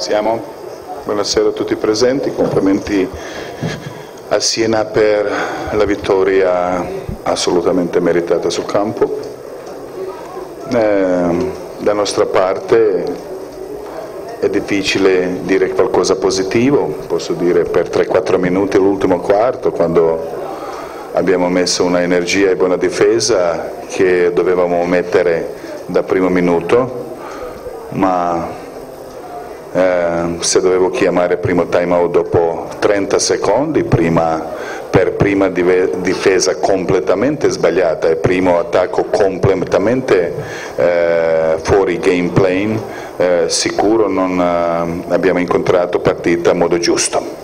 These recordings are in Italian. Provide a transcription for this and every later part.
Iniziamo. Buonasera a tutti i presenti, complimenti a Siena per la vittoria assolutamente meritata sul campo. Da nostra parte è difficile dire qualcosa positivo, posso dire per 3-4 minuti l'ultimo quarto, quando abbiamo messo una energia e buona difesa che dovevamo mettere da primo minuto, ma se dovevo chiamare primo time out dopo 30 secondi, per prima difesa completamente sbagliata e primo attacco completamente fuori game plan, sicuro non abbiamo incontrato partita a modo giusto.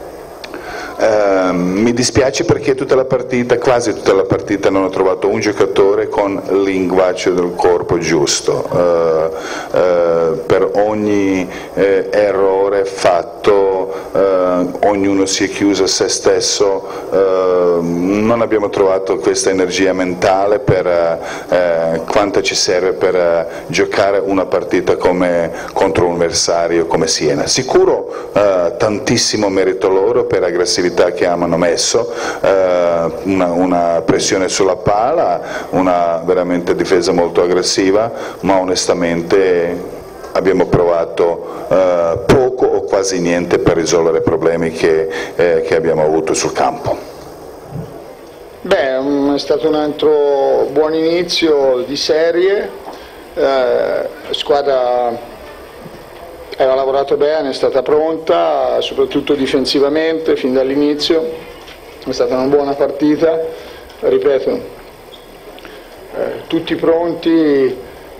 Mi dispiace perché tutta la partita, quasi tutta la partita, non ho trovato un giocatore con il linguaggio del corpo giusto. Per ogni errore fatto ognuno si è chiuso a se stesso, non abbiamo trovato questa energia mentale per quanta ci serve per giocare una partita contro un avversario come Siena. Sicuro tantissimo merito loro per aggressività che hanno messo, una pressione sulla palla, una veramente difesa molto aggressiva, ma onestamente abbiamo provato poco o quasi niente per risolvere i problemi che abbiamo avuto sul campo. Beh, è stato un altro buon inizio di serie, la squadra aveva lavorato bene, è stata pronta, soprattutto difensivamente fin dall'inizio, è stata una buona partita, ripeto, tutti pronti,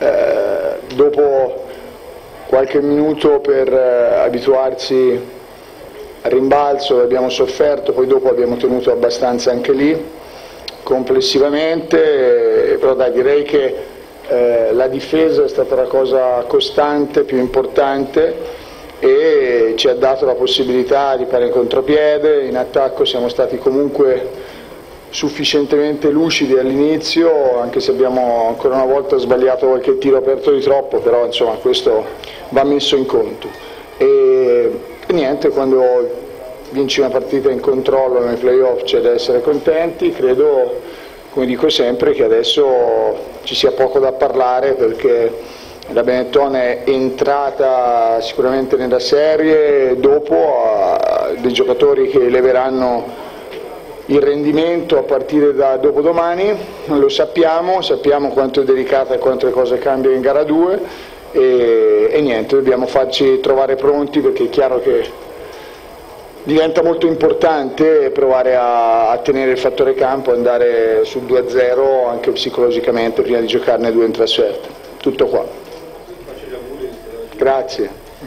dopo qualche minuto per abituarsi al rimbalzo abbiamo sofferto, poi dopo abbiamo tenuto abbastanza anche lì, complessivamente, però dai, direi che la difesa è stata la cosa costante, più importante, e ci ha dato la possibilità di fare in contropiede. In attacco siamo stati comunque sufficientemente lucidi all'inizio, anche se abbiamo ancora una volta sbagliato qualche tiro aperto di troppo, però insomma questo va messo in conto. E niente, quando vinci una partita in controllo nei playoff c'è da essere contenti. Credo, come dico sempre, che adesso ci sia poco da parlare, perché la Benetton è entrata sicuramente nella serie dopo dei giocatori che leveranno il rendimento a partire da dopodomani, lo sappiamo quanto è delicata e quante cose cambiano in gara 2 e niente, dobbiamo farci trovare pronti, perché è chiaro che diventa molto importante provare a tenere il fattore campo, andare sul 2-0 anche psicologicamente prima di giocarne 2 in trasferta. Tutto qua. Faccio gli auguri. Grazie.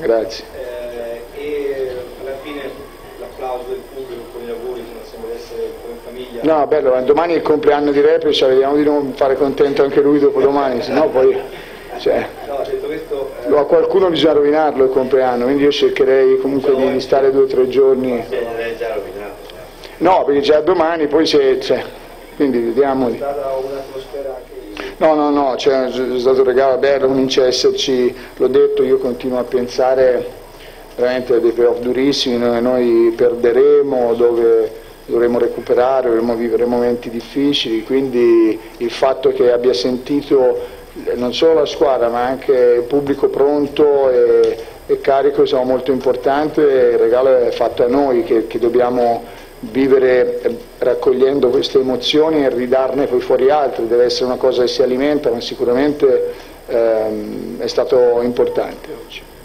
E alla fine l'applauso del pubblico con gli auguri, sembra essere come famiglia. No, bello, domani è il compleanno di Repic, vediamo di non fare contento anche lui dopodomani, sennò poi... No, detto questo, a qualcuno bisogna rovinarlo il compleanno, quindi io cercherei comunque di stare 2 o 3 giorni. non è già rovinato. No, perché già domani, poi quindi vediamo. È stata un'atmosfera che... No, c'è stato un regalo bello, comincia a esserci, l'ho detto, io continuo a pensare veramente a dei playoff durissimi, noi perderemo, dove dovremo recuperare, dovremo vivere momenti difficili, quindi il fatto che abbia sentito non solo la squadra ma anche il pubblico pronto e carico è molto importante, il regalo è fatto a noi che dobbiamo vivere raccogliendo queste emozioni e ridarne poi fuori altre, deve essere una cosa che si alimenta, ma sicuramente è stato importante oggi.